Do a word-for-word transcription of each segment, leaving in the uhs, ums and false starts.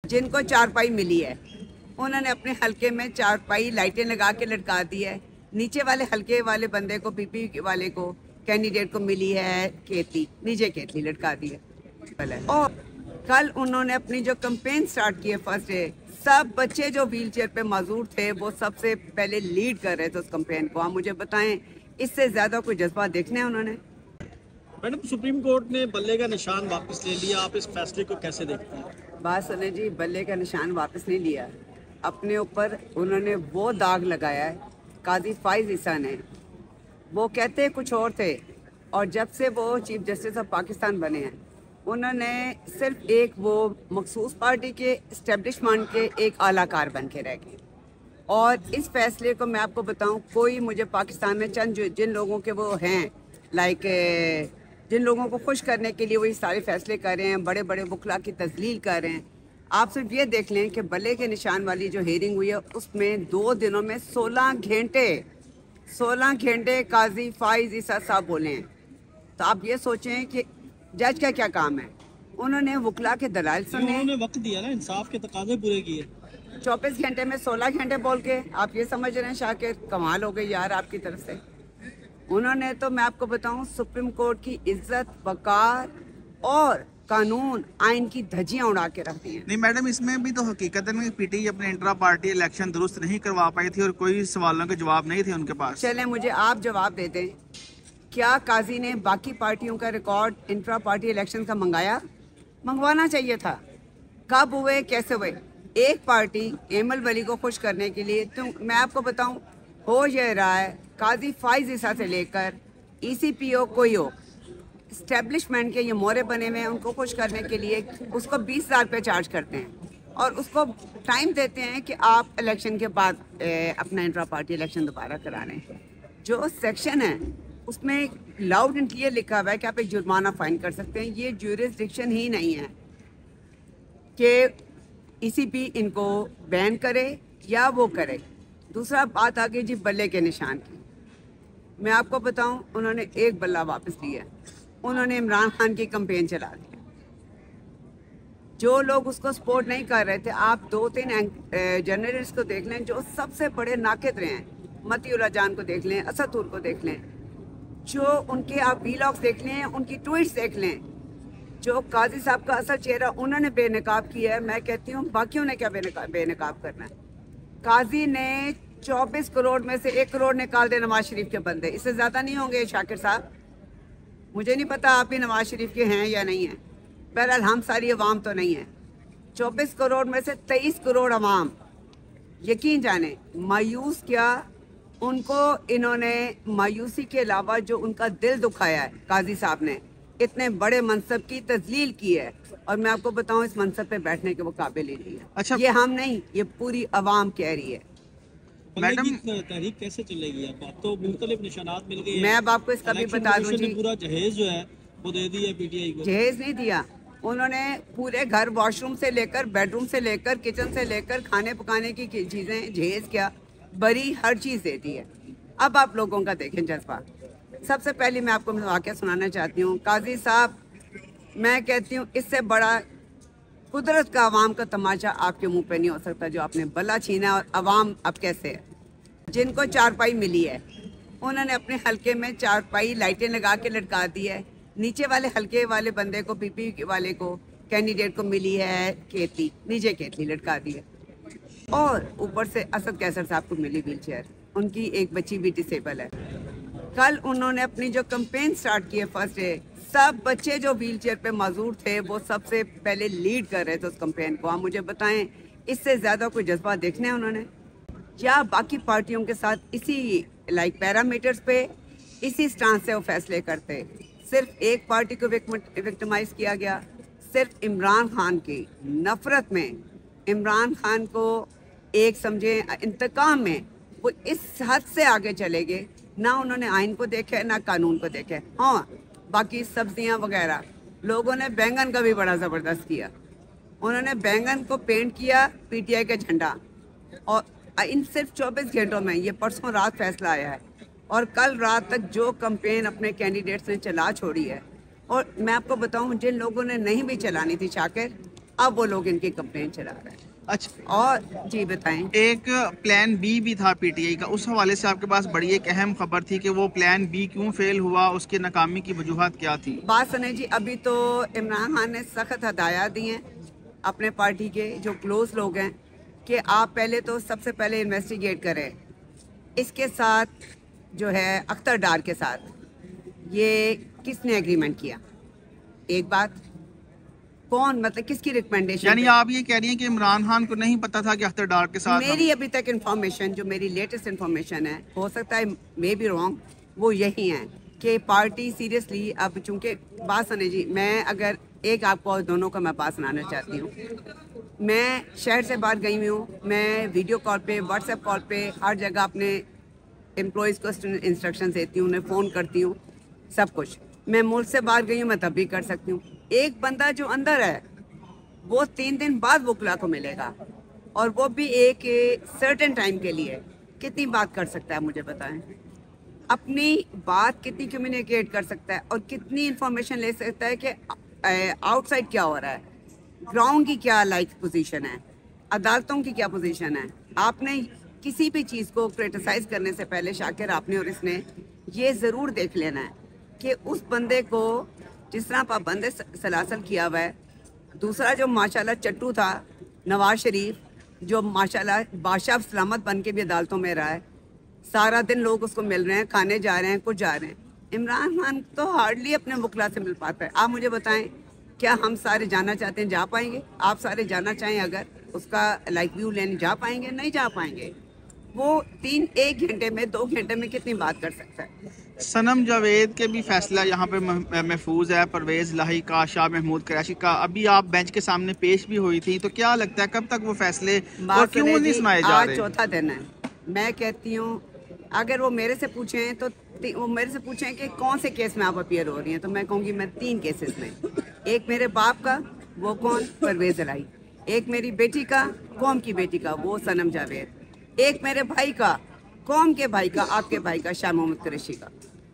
जिनको चारपाई मिली है उन्होंने अपने हलके में चारपाई लाइटें लगा के लटका दी है। नीचे वाले हलके वाले बंदे को, पीपी वाले को, कैंडिडेट को मिली है केतली, नीचे केतली लटका दी है। और कल उन्होंने अपनी जो कैंपेन स्टार्ट की है फर्स्ट डे, सब बच्चे जो व्हील चेयर पे मौजूद थे वो सबसे पहले लीड कर रहे थे उस कैंपेन को। आप मुझे बताएं, इससे ज्यादा कोई जज्बा देखने हैं उन्होंने? मैडम, सुप्रीम कोर्ट ने बल्ले का निशान वापस ले लिया, आप इस फैसले को कैसे देखते हैं? बात सुने जी, बल्ले का निशान वापस नहीं लिया, अपने ऊपर उन्होंने वो दाग लगाया है। काजी फाइज ईसा ने, वो कहते कुछ और थे, और जब से वो चीफ जस्टिस ऑफ पाकिस्तान बने हैं उन्होंने सिर्फ एक वो मखसूस पार्टी के इस्टेब्लिशमेंट के एक आलाकार बन के रह गए। और इस फैसले को मैं आपको बताऊं, कोई मुझे पाकिस्तान में चंद जो जिन लोगों के वो हैं, लाइक जिन लोगों को खुश करने के लिए वो ये सारे फैसले कर रहे हैं, बड़े बड़े वकला की तजलील कर रहे हैं। आप सिर्फ ये देख लें कि बल्ले के निशान वाली जो हेयरिंग हुई है उसमें दो दिनों में सोलह घंटे सोलह घंटे काजी फाइज ईसा साहब बोले हैं। तो आप ये सोचें कि जज का क्या काम है? उन्होंने वकला के दलाइल सुने, उन्होंने वक्त दिया ना, इंसाफ के तकाजे पूरे किए। चौबीस घंटे में सोलह घंटे बोल के आप ये समझ रहे हैं शाकिर, कमाल हो गई यार आपकी तरफ से। उन्होंने तो मैं आपको बताऊं, सुप्रीम कोर्ट की इज्जत, वकार और कानून आइन की धज्जियां उड़ा के रख दी हैं। नहीं मैडम, इसमें भी तो हकीकत में पीटीआई अपने इंट्रा पार्टी इलेक्शन दुरुस्त नहीं करवा पाई थी और कोई सवालों के जवाब नहीं थे उनके पास। चलें, मुझे आप जवाब दे दें, क्या काजी ने बाकी पार्टियों का रिकॉर्ड इंट्रा पार्टी इलेक्शन का मंगाया? मंगवाना चाहिए था। कब हुए, कैसे हुए? एक पार्टी एमल वली को खुश करने के लिए, तो मैं आपको बताऊं, हो ये रहा है काजी फाइज ईसा से लेकर ईसीपीओ कोई हो, इस्टेब्लिशमेंट के ये मोहरे बने हुए हैं, उनको खुश करने के लिए उसको बीस हज़ार रुपये चार्ज करते हैं और उसको टाइम देते हैं कि आप इलेक्शन के बाद ए, अपना इंट्रा पार्टी इलेक्शन दोबारा करा लें। जो सेक्शन है उसमें लाउड एंड क्लियर लिखा हुआ है कि आप एक जुर्माना फाइन कर सकते हैं। ये ज्यूरिसडिक्शन ही नहीं है कि ईसीपी इनको बैन करे या वो करे। दूसरा बात आ गई जी बल्ले के निशान की। मैं आपको बताऊं, उन्होंने एक बल्ला वापस लिया, उन्होंने इमरान खान की कैंपेन चला दी। जो लोग उसको सपोर्ट नहीं कर रहे थे, आप दो तीन जर्नलिस्ट को देख लें जो सबसे बड़े नाकिद रहे हैं, मतीउल्लाह जान को देख लें, असदुर को देख लें, जो उनके आप वीलॉग्स देख लें, उनकी ट्वीट्स देख लें। जो काजी साहब का असल चेहरा उन्होंने बेनकाब किया है, मैं कहती हूँ बाकियों ने क्या बेनकाब बेनकाब करना है? काजी ने चौबीस करोड़ में से एक करोड़ निकाल दे नवाज शरीफ के बंदे, इससे ज़्यादा नहीं होंगे शाकिर साहब। मुझे नहीं पता आप ही नवाज शरीफ के हैं या नहीं हैं, बहरहाल हम सारी अवाम तो नहीं है। चौबीस करोड़ में से तेईस करोड़ अवाम, यकीन जाने मायूस क्या, उनको इन्होंने मायूसी के अलावा जो उनका दिल दुखाया है, काजी साहब ने इतने बड़े मनसब की तजलील की है। और मैं आपको बताऊं, इस मनसब पे बैठने के वो काबिल ही नहीं है। अच्छा, ये हम नहीं, ये पूरी अवाम कह रही है। मैडम, तहरीक कैसे चलेगी? अब तो मुख्तलिफ निशानात मिल गए। मैं अब आपको इसका भी बता दूं जी, पूरा जहेज जो है वो दे दिया पीटीआई को। जहेज नहीं दिया उन्होंने, पूरे घर, वॉशरूम से लेकर बेडरूम से लेकर किचन से लेकर खाने पकाने की चीजें, जहेज क्या बड़ी हर चीज दे दी है। अब आप लोगों का देखें जज्बा। सबसे पहले मैं आपको वाक़या सुनाना चाहती हूँ। काजी साहब, मैं कहती हूँ इससे बड़ा कुदरत का अवाम का तमाशा आपके मुंह पे नहीं हो सकता जो आपने बल्ला छीना। और अवाम अब कैसे है? जिनको चारपाई मिली है उन्होंने अपने हलके में चारपाई लाइटें लगा के लटका दी है। नीचे वाले हलके वाले बंदे को, पीपी वाले को, कैंडिडेट को मिली है केतली, नीचे केतली लटका दी है। और ऊपर से असद कैसर साहब को मिली व्हील चेयर, उनकी एक बच्ची भी डिसेबल है। कल उन्होंने अपनी जो कैंपेन स्टार्ट की है फर्स्ट डे, सब बच्चे जो व्हील चेयर पे मौजूद थे वो सबसे पहले लीड कर रहे थे उस कैंपेन को। आप मुझे बताएं, इससे ज़्यादा कोई जज्बा देखने हैं उन्होंने? या बाकी पार्टियों के साथ इसी लाइक पैरामीटर्स पे, इसी स्टांस से वो फैसले करते? सिर्फ एक पार्टी को विक्टिमाइज किया गया, सिर्फ इमरान खान की नफरत में, इमरान खान को एक समझे इंतकाम में वो इस हद से आगे चले गए। ना उन्होंने आइन को देखे, ना कानून को देखे। हाँ, बाकी सब्जियां वगैरह, लोगों ने बैंगन का भी बड़ा ज़बरदस्त किया। उन्होंने बैंगन को पेंट किया पीटीआई का झंडा, और इन सिर्फ चौबीस घंटों में, ये परसों रात फैसला आया है, और कल रात तक जो कैंपेन अपने कैंडिडेट्स ने चला छोड़ी है। और मैं आपको बताऊं, जिन लोगों ने नहीं भी चलानी थी शाकिर, अब वो लोग इनकी कंप्लेन चला रहे हैं। अच्छा, और जी बताएं। एक प्लान बी भी था पीटीआई का, उस हवाले से आपके पास बड़ी एक अहम खबर थी कि वो प्लान बी क्यों फेल हुआ, उसकी नाकामी की वजूहत क्या थी? बात सुने जी, अभी तो इमरान खान ने सख्त हदायत दी हैं अपने पार्टी के जो क्लोज लोग हैं कि आप पहले तो सबसे पहले इन्वेस्टिगेट करें इसके साथ जो है अख्तर डार के साथ ये किसने एग्रीमेंट किया, एक बात कौन, मतलब किसकी रिकमेंडेशन। यानी आप ये कह रही हैं कि इमरान खान को नहीं पता था कि अख्तर डार के साथ? मेरी अभी तक इन्फॉर्मेशन, जो मेरी लेटेस्ट इन्फॉर्मेशन है, हो सकता है मे बी रॉन्ग, वो यही है कि पार्टी सीरियसली, अब चूंकि बात सुने जी, मैं अगर एक आपको और दोनों का मैं बात सुनाना चाहती हूँ। मैं शहर से बाहर गई हुई हूँ, मैं वीडियो कॉल पे, व्हाट्सएप कॉल पे, हर जगह अपने एम्प्लॉयज़ को इंस्ट्रक्शन देती हूँ, उन्हें फ़ोन करती हूँ, सब कुछ। मैं मुल्क से बाहर गई हूँ, मैं तब भी कर सकती हूँ। एक बंदा जो अंदर है वो तीन दिन बाद वकला को मिलेगा, और वो भी एक सर्टेन टाइम के लिए। कितनी बात कर सकता है मुझे बताएं, अपनी बात कितनी कम्युनिकेट कर सकता है, और कितनी इंफॉर्मेशन ले सकता है कि आउटसाइड क्या हो रहा है, ग्राउंड की क्या लाइक पोजीशन है, अदालतों की क्या पोजीशन है। आपने किसी भी चीज़ को क्रिटिसाइज करने से पहले शाकिर, आपने और इसने ये ज़रूर देख लेना है कि उस बंदे को जिस तरह पाबंद सलासल किया हुआ है। दूसरा जो माशाल्लाह चट्टू था नवाज शरीफ, जो माशाल्लाह बादशाह सलामत बन के भी अदालतों में रहा है, सारा दिन लोग उसको मिल रहे हैं, खाने जा रहे हैं, कुछ जा रहे हैं। इमरान खान तो हार्डली अपने वकला से मिल पाता है। आप मुझे बताएं, क्या हम सारे जाना चाहते हैं, जा पाएंगे? आप सारे जाना चाहें अगर उसका लाइक व्यू लेने, जा पाएंगे? नहीं जा पाएंगे। वो तीन एक घंटे में, दो घंटे में कितनी बात कर सकता है। सनम जावेद के भी फैसला यहाँ पे महफूज है, परवेज लाही का, शाह महमूद कुरैशी का। अभी आप बेंच के सामने पेश भी हुई थी, तो क्या लगता है कब तक वो फैसले और क्यों नहीं सुनाए जा रहे? आज चौथा दिन है। मैं कहती हूँ अगर वो मेरे से पूछें तो वो मेरे से पूछें कि कौन से केस में आप अपीयर हो रही हैं, तो मैं कहूँगी मैं तीन केसेस में। एक मेरे बाप का, वो कौन, परवेज लाई। एक मेरी बेटी का, कौम की बेटी का, वो सनम जावेद। एक मेरे भाई का, कौम के भाई का, आपके भाई का, शाह मोहम्मद कुरैशी का।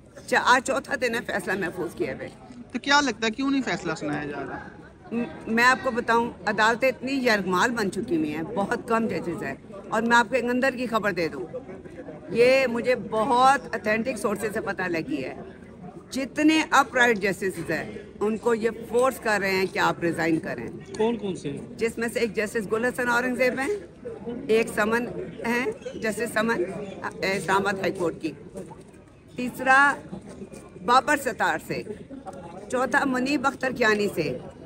आज चौथा दिन है फैसला महफूज किया हुए। तो क्या लगता है क्यों नहीं फैसला सुनाया जा रहा? मैं आपको बताऊं, अदालतें इतनी यरगमाल बन चुकी हुई हैं, बहुत कम जजेस हैं। और मैं आपको एक अंदर की खबर दे दूं, ये मुझे बहुत अथेंटिक सोर्सेज से पता लगी है, जितने अपराइट जस्टिस हैं उनको ये फोर्स कर रहे हैं कि आप रिजाइन करें। कौन कौन से? जिसमें से एक जस्टिस गुल हसन औरंगजेब हैं, एक समन है, justice Saman Islamabad high court की, तीसरा बाबर सतार से, चौथा मुनीब अख्तर कियानी से।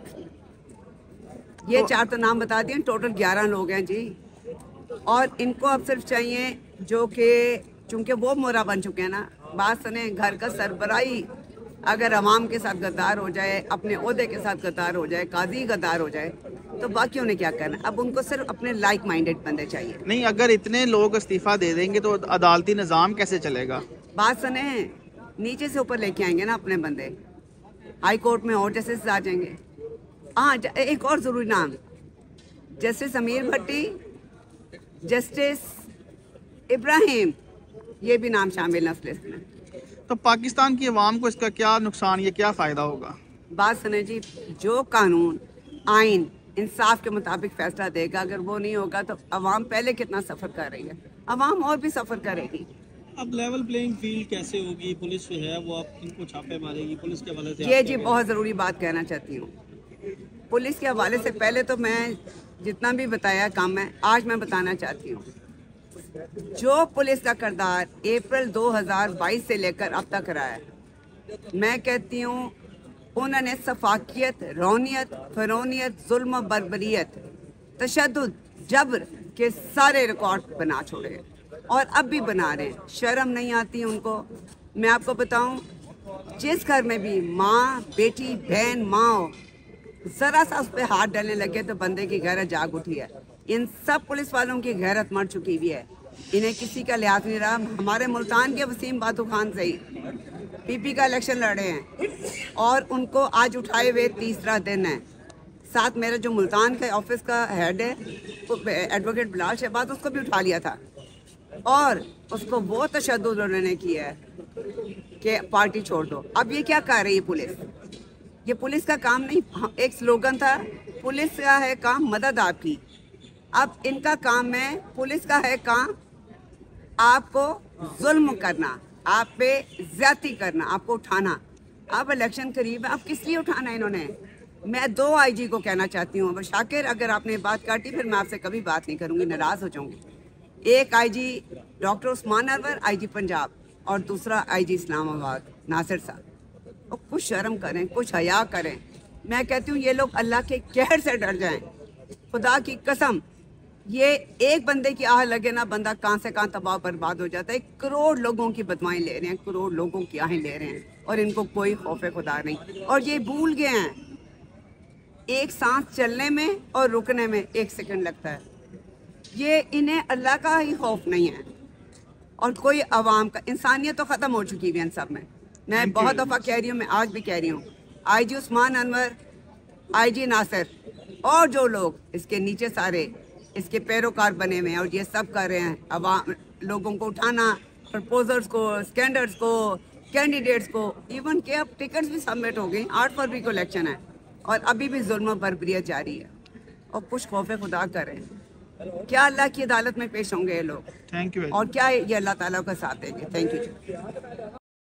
ये चार तो नाम बता दिए, टोटल ग्यारह लोग हैं जी। और इनको अब सिर्फ चाहिए जो कि चूंकि वो मोरा बन चुके हैं ना, बात सुने, घर का सरबराही अगर अवाम के साथ गद्दार हो जाए, अपने ओहदे के साथ गद्दार हो जाए, काजी गद्दार हो जाए, तो बाकियों ने क्या करना। अब उनको सिर्फ अपने लाइक माइंडेड बंदे चाहिए। नहीं, अगर इतने लोग इस्तीफा दे देंगे तो अदालती निज़ाम कैसे चलेगा? बात सुने, नीचे से ऊपर लेके आएंगे ना अपने बंदे, हाई कोर्ट में और जस्टिस आ जाएंगे। हाँ, एक और ज़रूरी नाम, जस्टिस अमीर भट्टी, जस्टिस इब्राहिम, ये भी नाम शामिल है उस लिस्ट में। तो पाकिस्तान की आवाम को इसका क्या नुकसान, ये क्या फ़ायदा होगा? बात सुने जी, जो कानून, आइन, इंसाफ के मुताबिक फैसला देगा, अगर वो नहीं होगा तो अवाम पहले कितना सफ़र कर रही है, अवाम और भी सफ़र करेगी। अब लेवल प्लेइंग फील्ड कैसे होगी? पुलिस जो है वो आप इनको छापे मारेगी, पुलिस के हवाले से। ये जी बहुत ज़रूरी बात कहना चाहती हूँ। पुलिस के हवाले से पहले तो मैं जितना भी बताया काम है, आज मैं बताना चाहती हूँ। जो पुलिस का किरदार अप्रैल दो हज़ार बाईस से लेकर अब तक रहा है, मैं कहती हूँ उन्होंने सफाकियत, रौनियत, फरौनियत, जुल्म, बर्बरियत, तशद्दुद, जबर के सारे रिकॉर्ड बना छोड़े और अब भी बना रहे हैं। शर्म नहीं आती उनको। मैं आपको बताऊं, जिस घर में भी माँ, बेटी, बहन, माँ ज़रा सा उस पर हाथ डालने लगे तो बंदे की गैरत जाग उठी है। इन सब पुलिस वालों की गैरत मर चुकी हुई है, इन्हें किसी का लिहाज नहीं रहा। हमारे मुल्तान के वसीम बातू खान से ही पीपी का इलेक्शन लड़े हैं और उनको आज उठाए हुए तीसरा दिन है। साथ मेरा जो मुल्तान के ऑफिस का हेड है एडवोकेट बिलाल शहबाज, उसको भी उठा लिया था और उसको वो तशद्दुद उन्होंने किया है कि पार्टी छोड़ दो। अब ये क्या कर रही है पुलिस? ये पुलिस का काम नहीं। एक स्लोगन था, पुलिस का है काम मदद आपकी। अब इनका काम है, पुलिस का है काम आपको जुल्म करना, आप पे ज्यादती करना, आपको उठाना। अब इलेक्शन करीब है, अब किस लिए उठाना है इन्होंने? मैं दो आईजी को कहना चाहती हूँ। अब शाकिर, अगर आपने बात काटी फिर मैं आपसे कभी बात नहीं करूँगी, नाराज हो जाऊँगी। एक IG doctor Usman Anwar, IG Punjab, और दूसरा आईजी इस्लामाबाद नासिर साहब। और कुछ शर्म करें, कुछ हया करें। मैं कहती हूँ ये लोग अल्लाह के कहर से डर जाएं। खुदा की कसम, ये एक बंदे की आह लगे ना, बंदा कहाँ से कहाँ तबाह बर्बाद हो जाता है। करोड़ लोगों की बदवाएं ले रहे हैं, करोड़ लोगों की आहें ले रहे हैं, और इनको कोई खौफ खुदा नहीं। और ये भूल गए हैं, एक सांस चलने में और रुकने में एक सेकंड लगता है। ये इन्हें अल्लाह का ही खौफ नहीं है, और कोई अवाम का, इंसानियत तो ख़त्म हो चुकी है इन सब में। मैं बहुत दफ़ा कह रही हूँ, मैं आज भी कह रही हूँ, आईजी उस्मान अनवर, आईजी नासिर और जो लोग इसके नीचे सारे इसके पैरोकार बने हुए हैं और ये सब कर रहे हैं, अवाम लोगों को उठाना, प्रपोजर्स को, स्कैंडर्स को, कैंडिडेट्स को, इवन के अब टिकट्स भी सबमिट हो गई। आठ फरवरी को इलेक्शन है और अभी भी जुल्म बरबरियत जारी है, और कुछ खौफ खुदा कर रहे हैं। क्या अल्लाह की अदालत में पेश होंगे ये लोग? Thank you. और क्या ये अल्लाह ताला का साथ देंगे? Thank you.